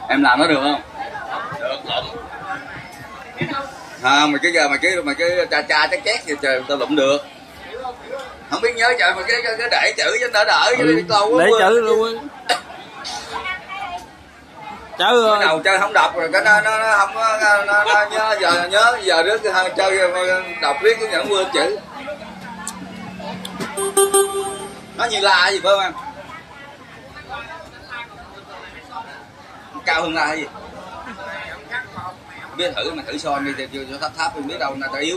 Em làm nó được không? Được lụm. À, mày cái cha chét gì trời tao lụm được. Không biết nhớ trời mà cái để chữ cho đỡ lâu quá. Để chữ luôn á. Chữ đầu chơi không đọc rồi cái nó không có nó nhớ giờ đứa chơi đọc riết cái nhận quên chữ. Nó như la gì phải không em? Cao hơn la gì? Biết thử mà thử son đi cho tháp biết đâu là ta yếu.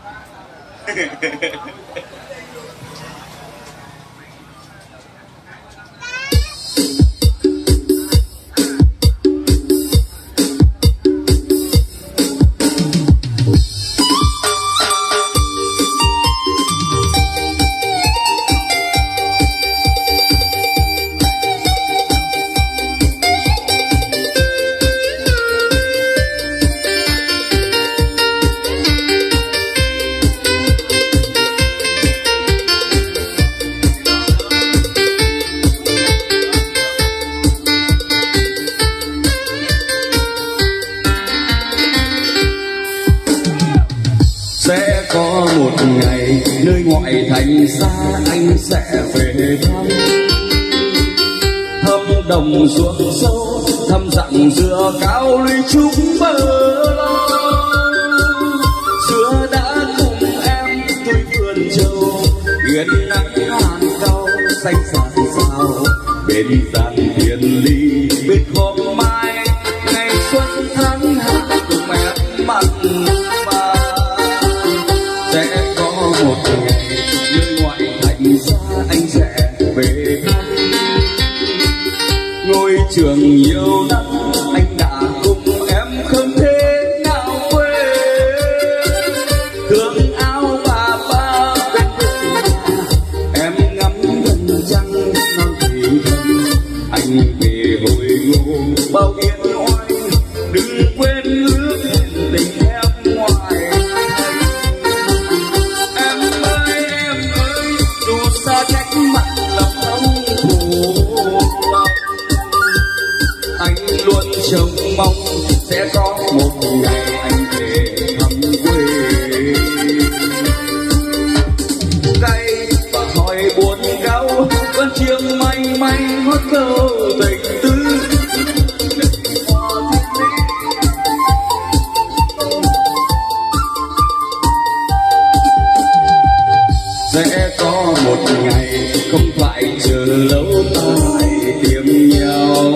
Sẽ có một ngày nơi ngoại thành xa anh sẽ về thăm, thăm đồng ruộng sâu, thăm dặm dừa cao lũy trúc bơ lo. Xưa đã cùng em tôi vườn trầu, yên nắng hàn cao xanh xàn xao, bên gian thiên ly bên khóm mai, ngày xuân tháng hạ cùng em mặn mà. Sẽ có một ngày nơi ngoại thành xa anh sẽ về thăm, ngôi trường nhiều năm anh đã cùng em không thể nào quên. Thương áo bà bên nhà em ngắm gần trăng non thì thầm, anh về hồi ngô bao yên oai, đừng quên ước hẹn tình em ngoài. Trông mong sẽ có một ngày anh về thăm quê, cay và hỏi buồn đau vẫn chiêng manh manh hót câu tình tư. Sẽ có một ngày không phải chờ lâu ta lại tìm nhau,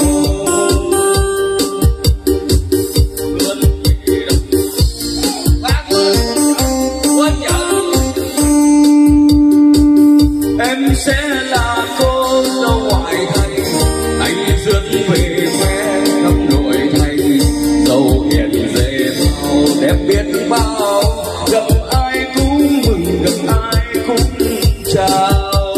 sẽ là cô dâu ngoại thành, anh rước về quê khắp nội thành, dâu hiền dề bao đẹp biết bao, gặp ai cũng mừng gặp ai cũng chào.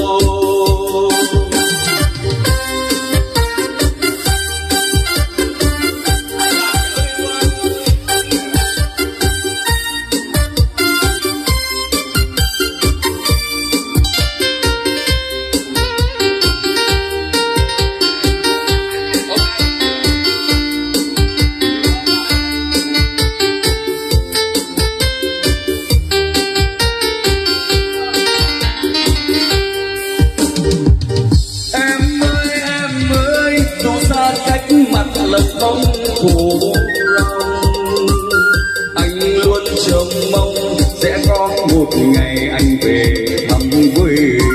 Lần không khổ lòng, anh luôn trông mong sẽ có một ngày anh về thăm quê,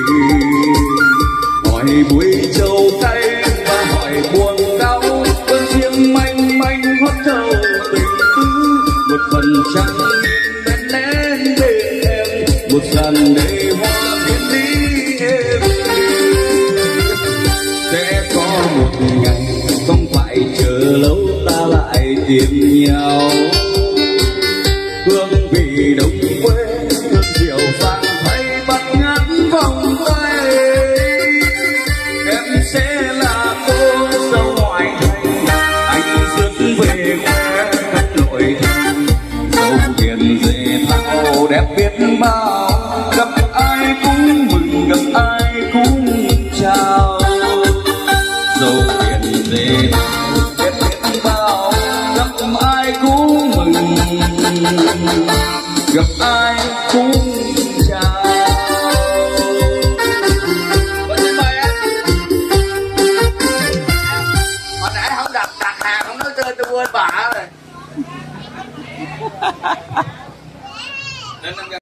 hỏi buổi trầu cay và hỏi buồn đau, cơn chiêng manh manh hót câu tình tư. Một phần trăng đen lén bên em, một dàn đầy hoa thiên lý êm đềm. Sẽ có một ngày không phải chờ lâu ta lại tìm nhau, hương vị đồng quê hương rượu vang thay bắt ngắn vòng tay. Em sẽ là cô dâu ngoại thành, anh rước về quê khắp nội thành, dâu hiền dề thao đẹp biết bao, gặp ai cũng mừng gặp ai cũng chào. Dâu hiền dề thao đẹp biết bao, gặp ai cũng chào. Xin mời anh. Hồi nãy không đặt hàng không nói chơi tôi quên bà rồi.